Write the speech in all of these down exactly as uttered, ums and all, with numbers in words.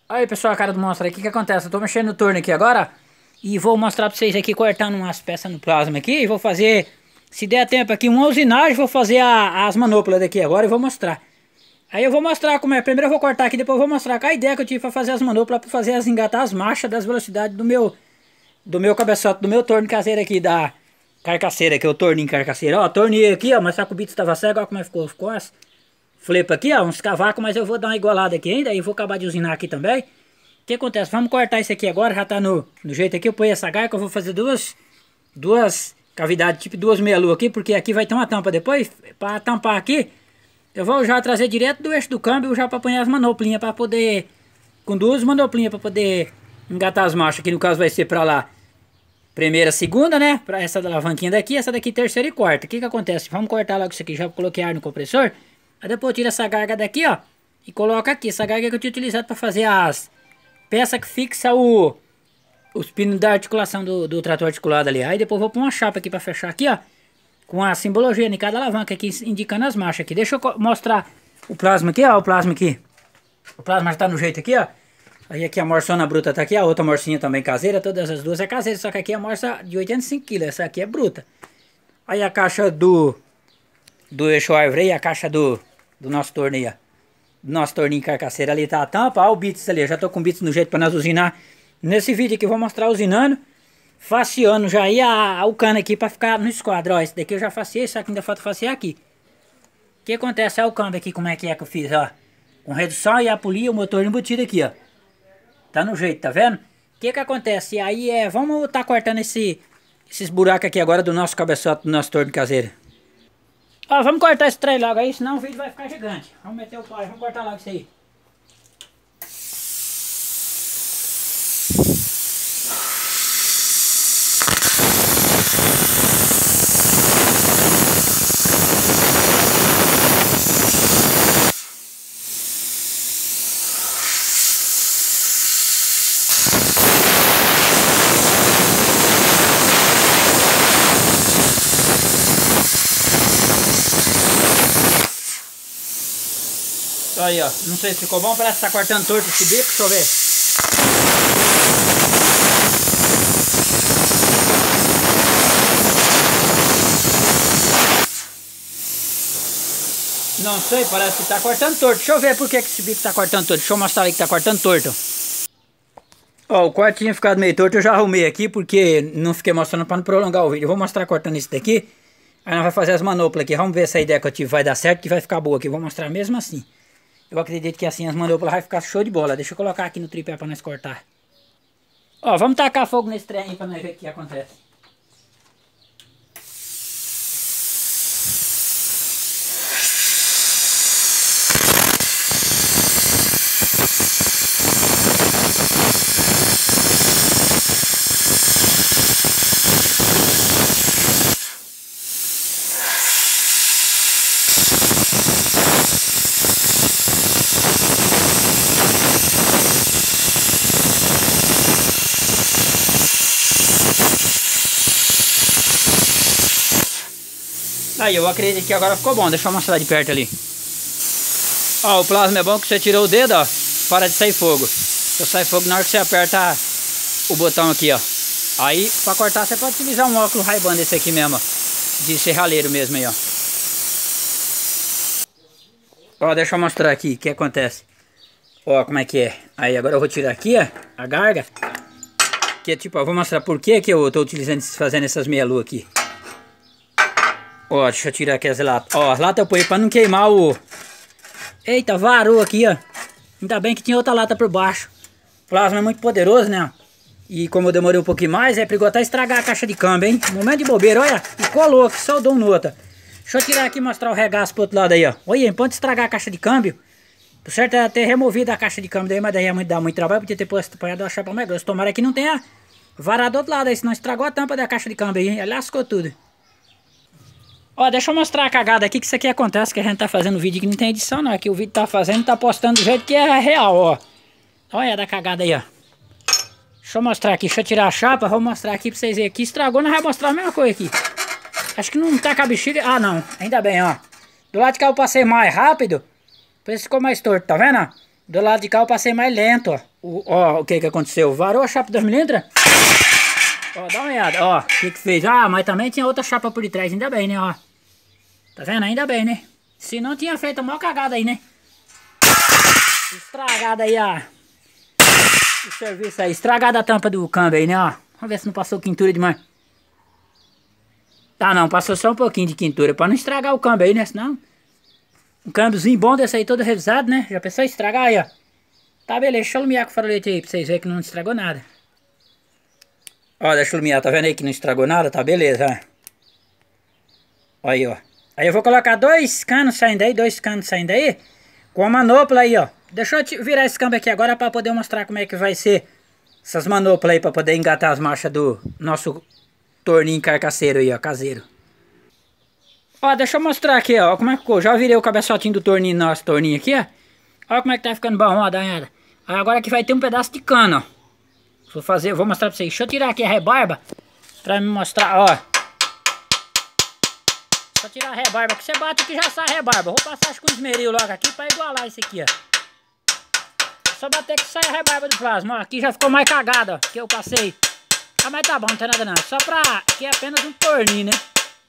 Aí pessoal, a cara do monstro aí, o que que acontece? Eu tô mexendo no torno aqui agora e vou mostrar pra vocês aqui, cortando umas peças no plasma aqui. E vou fazer, se der tempo aqui, uma usinagem. Vou fazer a- as manoplas daqui agora e vou mostrar. Aí eu vou mostrar como é. Primeiro eu vou cortar aqui, depois eu vou mostrar a ideia que eu tive pra fazer as manoplas, pra fazer as engatar as marchas das velocidades do meu do meu cabeçote, do meu torno caseiro aqui, da carcaceira, que é o torninho carcaceiro. Ó, torneio aqui, ó, mas só que o bito estava cego, ó como é que ficou, ficou as flepa aqui, ó, uns cavacos, mas eu vou dar uma igualada aqui ainda, e vou acabar de usinar aqui também. O que acontece? Vamos cortar isso aqui agora, já tá no, no jeito aqui, eu ponho essa garra que eu vou fazer duas, duas cavidades, tipo duas meia-lua aqui, porque aqui vai ter uma tampa depois, para tampar aqui, eu vou já trazer direto do eixo do câmbio, já para pôr as manoplinhas, para poder, com duas manoplinhas, para poder engatar as marchas, que no caso vai ser para lá. Primeira, segunda, né? Pra essa da alavanquinha daqui, essa daqui terceira e quarta. O que que acontece? Vamos cortar logo isso aqui. Já coloquei ar no compressor. Aí depois eu tiro essa garga daqui, ó. E coloco aqui. Essa garga que eu tinha utilizado pra fazer as peças que fixa o... os pinos da articulação do, do trator articulado ali. Aí depois eu vou pôr uma chapa aqui pra fechar aqui, ó. Com a simbologia em cada alavanca aqui, indicando as marchas aqui. Deixa eu mostrar o plasma aqui, ó. O plasma aqui. O plasma já tá no jeito aqui, ó. Aí aqui a morsona bruta tá aqui, a outra morsinha também caseira, todas as duas é caseira, só que aqui é a morsa de oitenta e cinco quilos, essa aqui é bruta. Aí a caixa do do eixo árvore aí, a caixa do, do nosso torno aí, ó. Do nosso torninho carcaceiro ali tá a tampa, ó o bits ali, eu já tô com o bits no jeito pra nós usinar. Nesse vídeo aqui eu vou mostrar usinando, faceando já aí a, a, o cano aqui pra ficar no esquadro, ó. Esse daqui eu já faceei, só que ainda falta facear aqui. O que acontece? Olha o câmbio aqui, como é que é que eu fiz, ó. Com redução e a polia, o motor embutido aqui, ó. Tá no jeito, tá vendo? O que que acontece? Aí é, vamos tá cortando esse, esses buracos aqui agora do nosso cabeçote, do nosso torno caseiro. Ó, vamos cortar esse trem logo aí, senão o vídeo vai ficar gigante. Vamos meter o pau, vamos cortar logo isso aí. Aí, ó. Não sei se ficou bom. Parece que tá cortando torto esse bico. Deixa eu ver. Não sei, parece que tá cortando torto. Deixa eu ver por que que esse bico tá cortando torto. Deixa eu mostrar aí que tá cortando torto. Ó, o quarto tinha ficado meio torto. Eu já arrumei aqui porque não fiquei mostrando pra não prolongar o vídeo. Eu vou mostrar cortando isso daqui. Aí nós vamos fazer as manoplas aqui. Vamos ver se a ideia que eu tive vai dar certo, que vai ficar boa aqui. Eu vou mostrar mesmo assim. Eu acredito que assim as manoplas vai ficar show de bola. Deixa eu colocar aqui no tripé pra nós cortar. Ó, vamos tacar fogo nesse trem aí pra nós ver o que acontece. Aí, eu acredito que agora ficou bom. Deixa eu mostrar de perto ali. Ó, o plasma é bom que você tirou o dedo, ó. Para de sair fogo. Só sai fogo na hora que você aperta o botão aqui, ó. Aí, pra cortar, você pode utilizar um óculos Ray-Ban desse aqui mesmo, ó. De serralheiro mesmo aí, ó. Ó, deixa eu mostrar aqui o que acontece. Ó, como é que é. Aí, agora eu vou tirar aqui, ó, a garga. Que é tipo, ó, vou mostrar por que que eu tô utilizando, fazendo essas meia-lua aqui. Ó, deixa eu tirar aqui as latas. Ó, as latas eu ponho pra não queimar o... Eita, varou aqui, ó. Ainda bem que tinha outra lata por baixo. O plasma é muito poderoso, né? E como eu demorei um pouquinho mais, é perigoso até estragar a caixa de câmbio, hein? Momento de bobeira, olha. E colou aqui, só o dom no outro. Deixa eu tirar aqui e mostrar o regaço pro outro lado aí, ó. Olha, pode estragar a caixa de câmbio. Por certo é ter removido a caixa de câmbio daí, mas daí é muito, dá muito trabalho. Podia ter posto apanhado a chapa mais grossa. Tomara que não tenha varado do outro lado aí, senão estragou a tampa da caixa de câmbio aí, hein? Lascou tudo. Ó, deixa eu mostrar a cagada aqui, que isso aqui acontece, que a gente tá fazendo vídeo que não tem edição não, aqui o vídeo tá fazendo, tá postando do jeito que é real, ó. Olha da cagada aí, ó. Deixa eu mostrar aqui, deixa eu tirar a chapa, vou mostrar aqui pra vocês verem aqui, estragou, nós vamos mostrar a mesma coisa aqui. Acho que não tá com a bexiga, ah não, ainda bem, ó. Do lado de cá eu passei mais rápido, por isso ficou mais torto, tá vendo, ó? Do lado de cá eu passei mais lento, ó. O, ó, o que que aconteceu? Varou a chapa dois milímetros? Ó, dá uma olhada, ó. O que que fez? Ah, mas também tinha outra chapa por detrás, ainda bem, né, ó. Tá vendo? Ainda bem, né? Se não tinha feito a maior cagada aí, né? Estragada aí, ó. O serviço aí. Estragada a tampa do câmbio aí, né, ó. Vamos ver se não passou quintura demais. Tá, não. Passou só um pouquinho de quintura. Pra não estragar o câmbio aí, né? Senão... Um câmbiozinho bom desse aí, todo revisado, né? Já pensou em estragar aí, ó. Tá, beleza. Deixa eu iluminar com o farolete aí pra vocês verem que não estragou nada. Ó, deixa eu iluminar. Tá vendo aí que não estragou nada? Tá, beleza, ó. Aí, ó. Aí eu vou colocar dois canos saindo aí, dois canos saindo aí, com a manopla aí, ó. Deixa eu virar esse câmbio aqui agora pra poder mostrar como é que vai ser essas manoplas aí, pra poder engatar as marchas do nosso torninho carcaceiro aí, ó, caseiro. Ó, deixa eu mostrar aqui, ó, como é que ficou. Já virei o cabeçotinho do torninho, nosso torninho aqui, ó. Olha como é que tá ficando bom, ó, dá uma olhada. Aí agora aqui vai ter um pedaço de cano, ó. Vou fazer, vou mostrar pra vocês. Deixa eu tirar aqui a rebarba pra me mostrar, ó. Só tirar a rebarba, que você bate aqui já sai a rebarba. Vou passar acho que um esmeril logo aqui pra igualar isso aqui, ó. Só bater que sai a rebarba do plasma, ó. Aqui já ficou mais cagado, ó, que eu passei. Ah, mas tá bom, não tem nada não. Só pra... Aqui é apenas um torninho, né?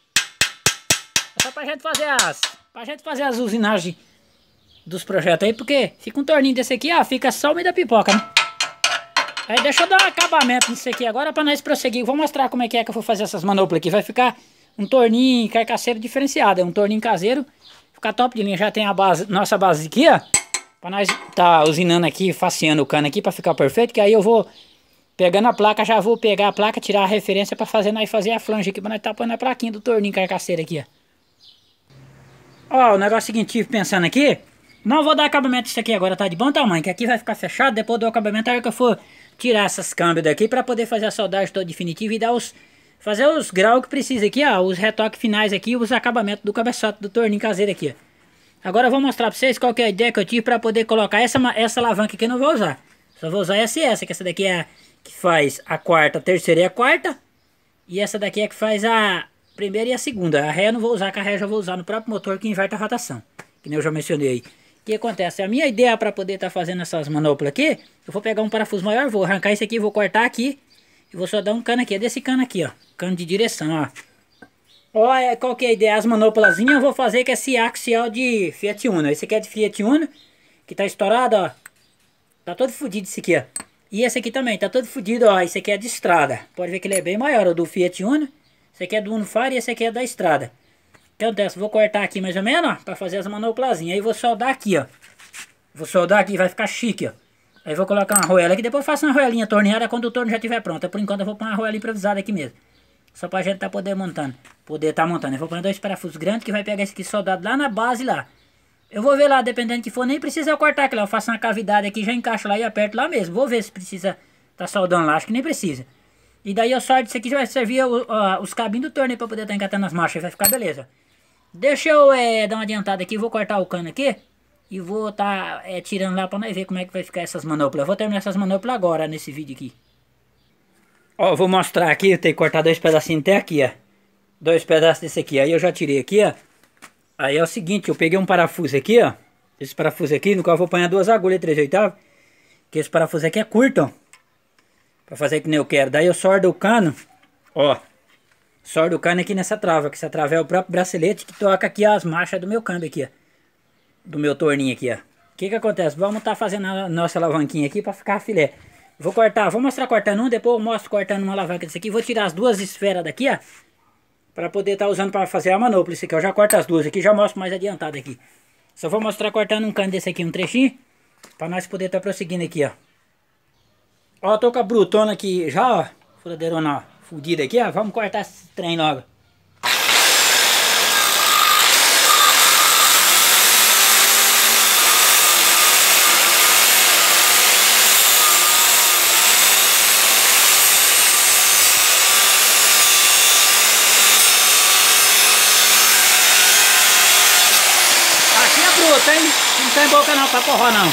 É só pra gente fazer as... Pra gente fazer as usinagens dos projetos aí, porque fica um torninho desse aqui, ó. Fica só o meio da pipoca, né? Aí deixa eu dar um acabamento nisso aqui agora pra nós prosseguir. Vou mostrar como é que é que eu vou fazer essas manoplas aqui. Vai ficar... Um torninho carcaceiro diferenciado, é um torninho caseiro, fica top de linha. Já tem a base, nossa base aqui, ó, pra nós tá usinando aqui, faceando o cano aqui pra ficar perfeito. Que aí eu vou pegando a placa, já vou pegar a placa, tirar a referência pra fazer nós fazer a flange aqui, pra nós tá pondo a plaquinha do torninho carcaceiro aqui, ó. Ó, o negócio seguinte, tive pensando aqui, não vou dar acabamento disso aqui agora, tá de bom tamanho, que aqui vai ficar fechado. Depois do acabamento, aí que eu for tirar essas câmbios daqui pra poder fazer a soldagem toda definitiva e dar os... Fazer os graus que precisa aqui, ó. Os retoques finais aqui, os acabamentos do cabeçote do torninho caseiro aqui, ó. Agora eu vou mostrar pra vocês qual que é a ideia que eu tive pra poder colocar essa, essa alavanca aqui. Eu não vou usar. Só vou usar essa e essa, que essa daqui é a que faz a quarta, a terceira e a quarta. E essa daqui é que faz a primeira e a segunda. A ré eu não vou usar, que a ré eu já vou usar no próprio motor que inverte a rotação. Que nem eu já mencionei aí. O que acontece? A minha ideia pra poder estar tá fazendo essas manoplas aqui, eu vou pegar um parafuso maior, vou arrancar isso aqui, vou cortar aqui. E vou só dar um cano aqui, é desse cano aqui, ó. Cano de direção, ó. Olha qual que é a ideia. As manopulazinhas eu vou fazer com esse axial de Fiat Uno. Esse aqui é de Fiat Uno, que tá estourado, ó. Tá todo fodido esse aqui, ó. E esse aqui também, tá todo fodido, ó. Esse aqui é de estrada. Pode ver que ele é bem maior, o do Fiat Uno. Esse aqui é do Uno Fire e esse aqui é da estrada. Então, dessa, vou cortar aqui mais ou menos, ó, pra fazer as manopulazinhas. Aí vou soldar aqui, ó. Vou soldar aqui, vai ficar chique, ó. Aí vou colocar uma arruela aqui, depois eu faço uma arruelinha torneada quando o torno já estiver pronto. Por enquanto eu vou pôr uma arruela improvisada aqui mesmo. Só pra gente tá poder montando. Poder tá montando. Eu vou pôr dois parafusos grandes que vai pegar esse aqui soldado lá na base lá. Eu vou ver lá, dependendo que for, nem precisa eu cortar aqui lá. Eu faço uma cavidade aqui, já encaixo lá e aperto lá mesmo. Vou ver se precisa tá soldando lá, acho que nem precisa. E daí eu soldo isso aqui, já vai servir o, ó, os cabinhos do torno aí pra poder tá engatando as marchas. Vai ficar beleza. Deixa eu é, dar uma adiantada aqui, vou cortar o cano aqui. E vou tá é, tirando lá pra nós ver como é que vai ficar essas manoplas. Eu vou terminar essas manoplas agora nesse vídeo aqui. Ó, vou mostrar aqui, eu tenho que cortar dois pedacinhos até aqui, ó. Dois pedaços desse aqui, aí eu já tirei aqui, ó. Aí é o seguinte, eu peguei um parafuso aqui, ó. Esse parafuso aqui, no qual eu vou apanhar duas agulhas três oitavos. Que esse parafuso aqui é curto, ó. Pra fazer que nem eu quero. Daí eu sordo o cano, ó. Sordo o cano aqui nessa trava, que essa trava é o próprio bracelete que toca aqui as marchas do meu câmbio aqui, ó. Do meu torninho aqui, ó. O que que acontece? Vamos tá fazendo a nossa alavanquinha aqui pra ficar filé. Vou cortar, vou mostrar cortando um, depois eu mostro cortando uma alavanca desse aqui. Vou tirar as duas esferas daqui, ó. Pra poder tá usando pra fazer a manopla. Esse aqui eu já corto as duas aqui, já mostro mais adiantado aqui. Só vou mostrar cortando um cano desse aqui, um trechinho. Pra nós poder tá prosseguindo aqui, ó. Ó, tô com a brutona aqui já, ó. Furadeirona, ó, fudida aqui, ó. Vamos cortar esse trem logo. Tem, não tem boca não pra porra não.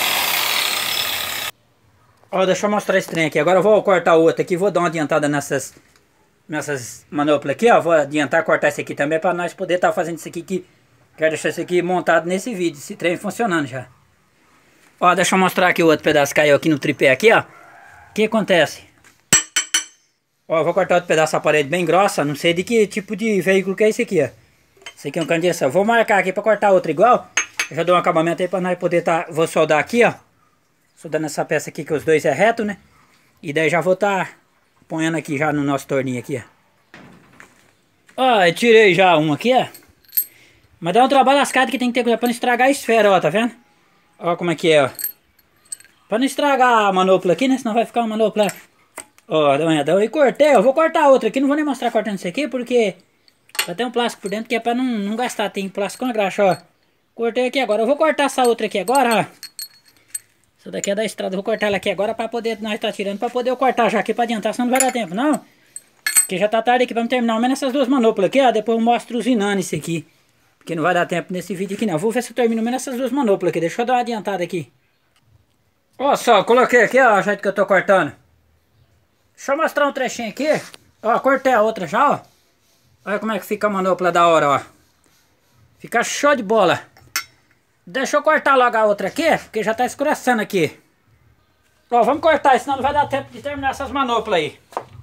Ó, deixa eu mostrar esse trem aqui. Agora eu vou cortar o outro aqui. Vou dar uma adiantada nessas Nessas manoplas aqui, ó. Vou adiantar, cortar esse aqui também pra nós poder estar tá fazendo isso aqui que... Quero deixar isso aqui montado nesse vídeo. Esse trem funcionando já. Ó, deixa eu mostrar aqui o outro pedaço que caiu aqui no tripé aqui, ó. O que acontece? Ó, eu vou cortar outro pedaço da parede bem grossa. Não sei de que tipo de veículo que é esse aqui, ó. Esse aqui é um cano de direção. Vou marcar aqui pra cortar outro igual. Eu já dou um acabamento aí pra nós poder tá... Vou soldar aqui, ó. Soldando essa peça aqui que os dois é reto, né? E daí já vou tá ponhando aqui já no nosso torninho aqui, ó. Ó, eu tirei já um aqui, ó. Mas dá um trabalho lascado que tem que ter cuidado pra não estragar a esfera, ó, tá vendo? Ó como é que é, ó. Pra não estragar a manopla aqui, né? Senão vai ficar uma manopla... Ó, dá uma olhada. E cortei, eu vou cortar outra aqui. Não vou nem mostrar cortando isso aqui, porque... Já tem um plástico por dentro que é pra não, não gastar. Tem plástico com a graxa, ó. Cortei aqui agora. Eu vou cortar essa outra aqui agora, ó. Essa daqui é da estrada. Eu vou cortar ela aqui agora pra poder... Nós tá tirando pra poder eu cortar já aqui pra adiantar. Senão não vai dar tempo, não. Porque já tá tarde aqui. Vamos terminar ao menos essas duas manoplas aqui, ó. Depois eu mostro usinando isso aqui. Porque não vai dar tempo nesse vídeo aqui, não. Vou ver se eu termino ao menos essas duas manoplas aqui. Deixa eu dar uma adiantada aqui. Ó só, coloquei aqui, ó. O jeito que eu tô cortando. Deixa eu mostrar um trechinho aqui. Ó, cortei a outra já, ó. Olha como é que fica a manopla da hora, ó. Fica show de bola. Deixa eu cortar logo a outra aqui, porque já tá escurecendo aqui. Ó, vamos cortar, senão não vai dar tempo de terminar essas manoplas aí.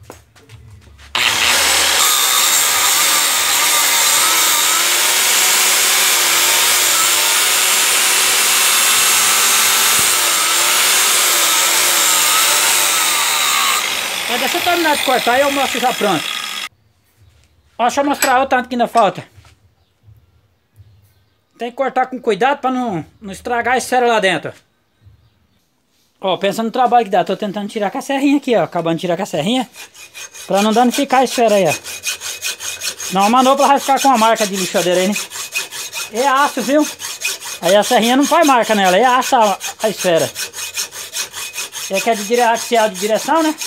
Mas deixa eu terminar de cortar e eu mostro já pronto. Ó, deixa eu mostrar o tanto que ainda falta. Tem que cortar com cuidado pra não, não estragar a esfera lá dentro. Ó, pensa no trabalho que dá. Tô tentando tirar com a serrinha aqui, ó. Acabando de tirar com a serrinha. Pra não danificar a esfera aí, ó. Não, a manopla vai ficar com a marca de lixadeira aí, né? É aço, viu? Aí a serrinha não faz marca nela. É aço a, a esfera. É que é de dire... axial de direção, né?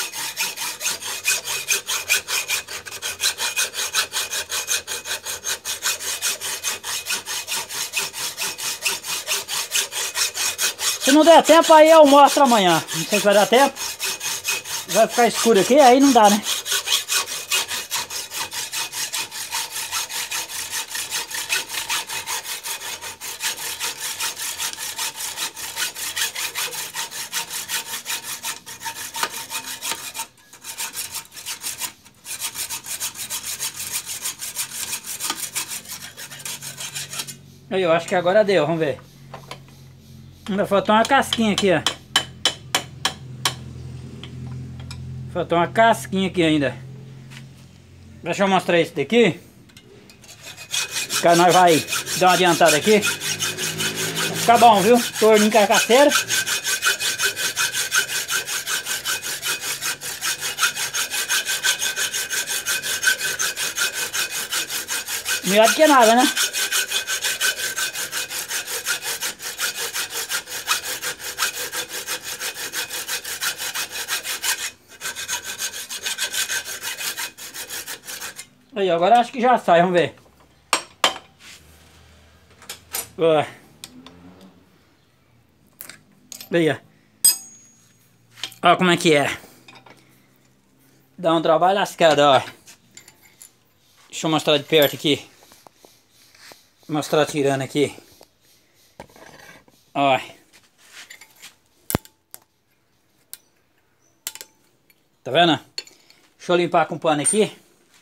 Se não der tempo, aí eu mostro amanhã. Não sei se vai dar tempo. Vai ficar escuro aqui, aí não dá, né? Aí, eu acho que agora deu, vamos ver. Ainda faltou uma casquinha aqui, ó. Faltou uma casquinha aqui ainda. Deixa eu mostrar esse daqui. Que nós vai dar uma adiantada aqui. Vai ficar bom, viu? Torninho carcaceiro. Melhor do que nada, né? Aí, agora acho que já sai, vamos ver. Ó. Aí, ó. Ó como é que é. Dá um trabalho lascado, ó. Deixa eu mostrar de perto aqui. Vou mostrar tirando aqui. Ó. Tá vendo? Deixa eu limpar com o pano aqui.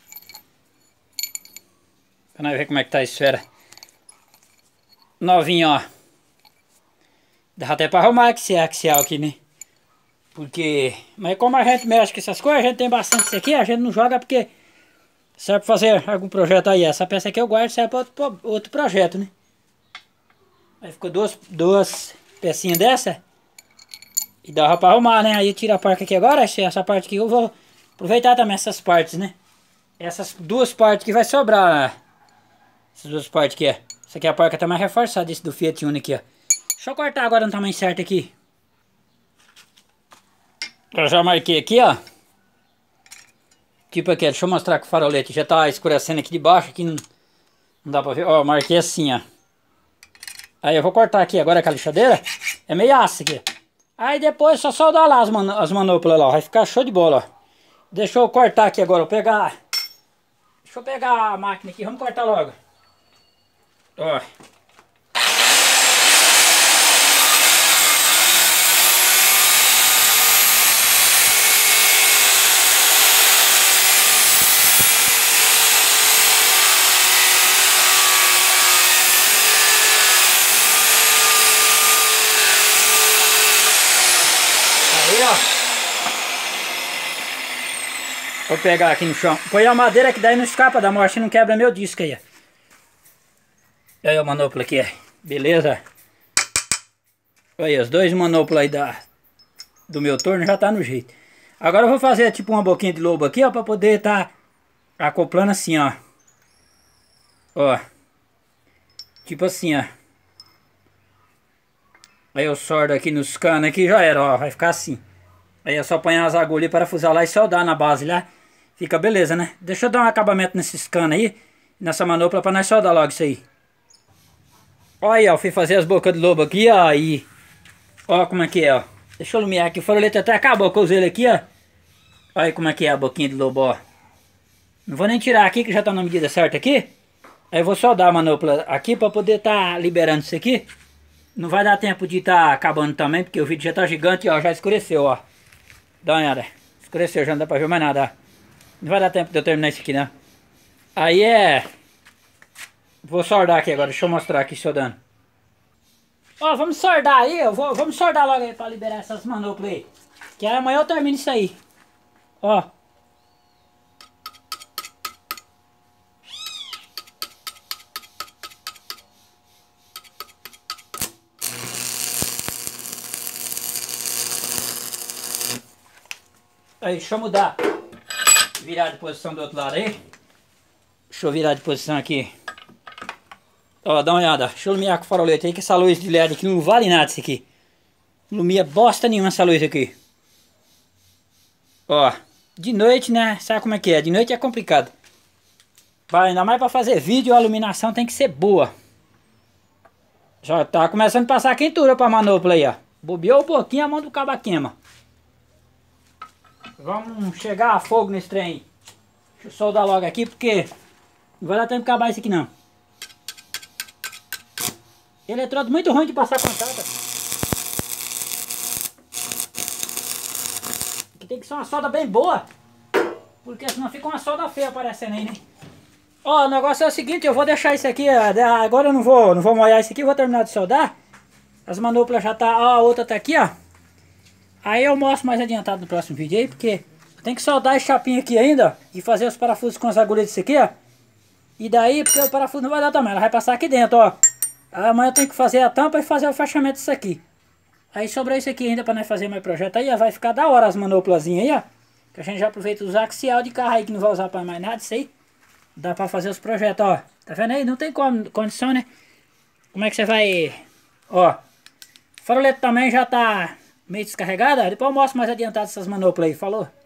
Pra nós ver como é que tá a esfera. Novinho, ó. Dá até pra arrumar esse axial aqui, né? Porque... Mas como a gente mexe com essas coisas, a gente tem bastante isso aqui, a gente não joga porque... Serve pra fazer algum projeto aí. Essa peça aqui eu guardo, serve pra outro, pra outro projeto, né? Aí ficou duas, duas pecinhas dessa. E dá pra arrumar, né? Aí eu tiro a parca aqui agora, essa parte aqui eu vou aproveitar também essas partes, né? Essas duas partes que vai sobrar... Essas duas partes aqui, ó. Essa aqui é a parca tá mais reforçada, esse do Fiat Uno aqui, ó. Deixa eu cortar agora no tamanho certo aqui. Eu já marquei aqui, ó. Tipo aqui, deixa eu mostrar com o farolete. Já tá escurecendo aqui de baixo, aqui não, não dá pra ver. Ó, marquei assim, ó. Aí eu vou cortar aqui agora com a lixadeira. É meio aço aqui. Aí depois só soldar lá as, man as manoplas lá, ó. Vai ficar show de bola, ó. Deixa eu cortar aqui agora, vou pegar... Deixa eu pegar a máquina aqui, vamos cortar logo. Ó. Aí, ó. Vou pegar aqui no chão. Põe a madeira que daí não escapa da morte, não quebra meu disco aí, ó. Aí o manopla aqui, beleza? Aí, os dois manoplas aí da, do meu torno já tá no jeito. Agora eu vou fazer tipo uma boquinha de lobo aqui, ó, pra poder tá acoplando assim, ó. Ó. Tipo assim, ó. Aí eu sordo aqui nos canos aqui, já era, ó, vai ficar assim. Aí é só apanhar as agulhas, parafusar lá e soldar na base lá. Fica beleza, né? Deixa eu dar um acabamento nesses canos aí, nessa manopla pra nós soldar logo isso aí. Ó aí, ó, fui fazer as bocas de lobo aqui, ó, aí. Ó como é que é, ó. Deixa eu iluminar aqui, o farolete até acabou, que eu usei ele aqui, ó. Olha aí como é que é a boquinha de lobo, ó. Não vou nem tirar aqui, que já tá na medida certa aqui. Aí eu vou soldar a manopla aqui pra poder tá liberando isso aqui. Não vai dar tempo de tá acabando também, porque o vídeo já tá gigante, ó, já escureceu, ó. Dá uma olhada. Escureceu, já não dá pra ver mais nada, ó. Não vai dar tempo de eu terminar isso aqui, não. Aí é... Vou soldar aqui agora, deixa eu mostrar aqui soldando. Ó, vamos soldar aí, eu vou, vamos soldar logo aí pra liberar essas manoplas aí. Que amanhã eu termino isso aí. Ó. Aí, deixa eu mudar. Virar de posição do outro lado aí. Deixa eu virar de posição aqui. Ó, dá uma olhada. Deixa eu iluminar com o farolete aí, que essa luz de L E D aqui não vale nada isso aqui. Ilumia bosta nenhuma essa luz aqui. Ó, de noite, né? Sabe como é que é? De noite é complicado. Vai, ainda mais pra fazer vídeo, a iluminação tem que ser boa. Já tá começando a passar quentura pra manopla aí, ó. Bobeou um pouquinho, a mão do cabo queima. Vamos chegar a fogo nesse trem aí. Deixa eu soldar logo aqui, porque não vai dar tempo de acabar isso aqui não. Eletrodo muito ruim de passar contato. Aqui tem que ser uma solda bem boa, porque senão fica uma solda feia aparecendo aí, né? Ó, o negócio é o seguinte, eu vou deixar isso aqui, agora eu não vou, não vou molhar isso aqui, eu vou terminar de soldar. As manoplas já tá, ó, a outra tá aqui, ó. Aí eu mostro mais adiantado no próximo vídeo aí, porque tem que soldar esse chapinho aqui ainda, ó, e fazer os parafusos com as agulhas disso aqui, ó. E daí, porque o parafuso não vai dar tamanho, ela vai passar aqui dentro, ó. Amanhã eu tenho que fazer a tampa e fazer o fechamento disso aqui. Aí sobrou isso aqui ainda pra nós fazer mais projeto aí, ó. Vai ficar da hora as manoplazinhas aí, ó. Que a gente já aproveita os axial de carro aí, que não vai usar pra mais nada, isso aí. Dá pra fazer os projetos, ó. Tá vendo aí? Não tem como, condição, né? Como é que você vai... Ó. O farolete também já tá meio descarregado, ó. Depois eu mostro mais adiantado essas manoplas aí, falou?